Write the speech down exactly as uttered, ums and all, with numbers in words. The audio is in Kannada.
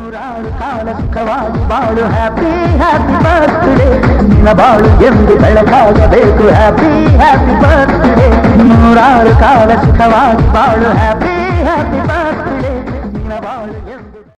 ನೂರಾರು ಕಾಲ ಸುಖವಾಗಿ ಬಾಳು ಹ್ಯಾಪಿ ಹ್ಯಾಪಿ ಬರ್ತ್ಡೇ ನಿನ್ನ ಬಾಳು ಎಂದು ಬೆಳಕಾಗಬೇಕು ಹ್ಯಾಪಿ ಹ್ಯಾಪಿ ಬರ್ತ್ಡೇ ನೂರಾರು ಕಾಲ ಸುಖವಾಗಿ ಬಾಳು ಹ್ಯಾಪಿ ಹ್ಯಾಪಿ ಬರ್ತ್ಡೇ ನಿನ್ನ ಬಾಳು ಎಂದು